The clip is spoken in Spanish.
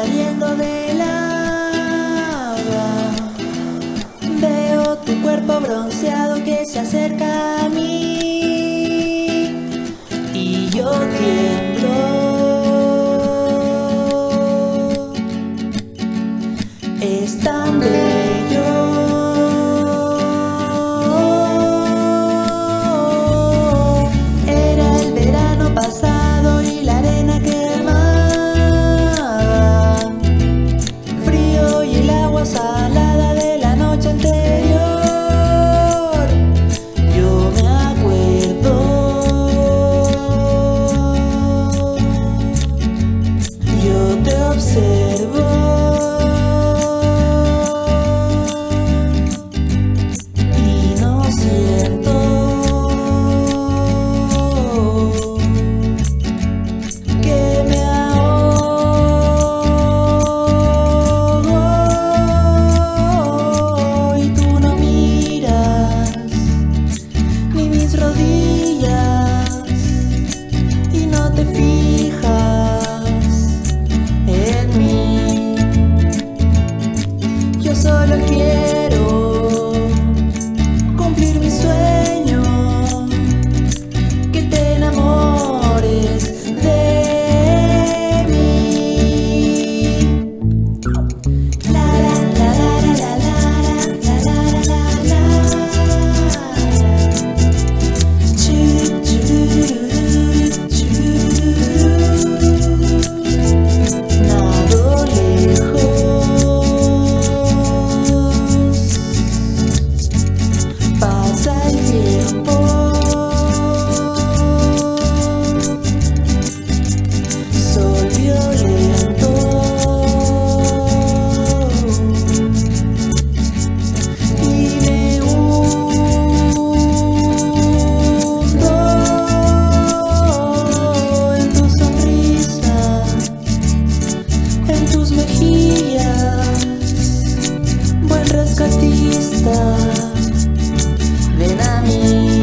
saliendo del agua. Veo tu cuerpo bronceado que se acerca a mí y yo tiemblo. Es tan bello. Era el verano pasado y la arena quemaba, frío y el agua salada de la noche anterior. Yo me acuerdo, yo te observo. Solo quiero cumplir mi sueño, que te enamores de mí. La la la la la la la la la la. Nado lejos. Pasa el tiempo, sol violento, y me hundo en tu sonrisa, en tus mejillas, buen rescatista. Ven a mí.